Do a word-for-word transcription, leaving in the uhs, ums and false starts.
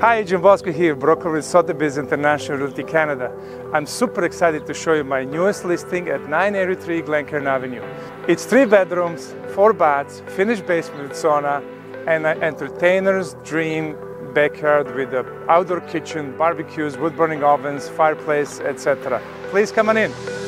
Hi, Jim Bosco here, broker with Sotheby's International Realty Canada. I'm super excited to show you my newest listing at nine eighty-three Glencairn Avenue. It's three bedrooms, four baths, finished basement with sauna, and an entertainer's dream backyard with an outdoor kitchen, barbecues, wood burning ovens, fireplace, et cetera. Please come on in.